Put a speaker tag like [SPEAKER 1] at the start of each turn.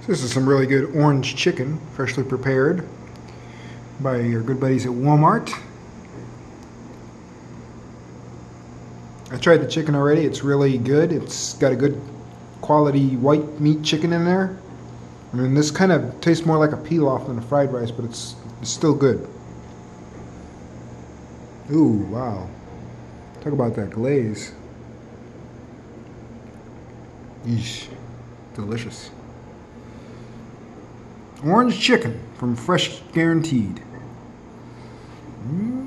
[SPEAKER 1] So this is some really good orange chicken, freshly prepared by your good buddies at Walmart. I tried the chicken already. It's really good. It's got a good quality white meat chicken in there. I mean, this kind of tastes more like a pilaf than a fried rice, but it's still good. Ooh, wow. Talk about that glaze. Yeesh. Delicious. Orange chicken from Fresh Guaranteed.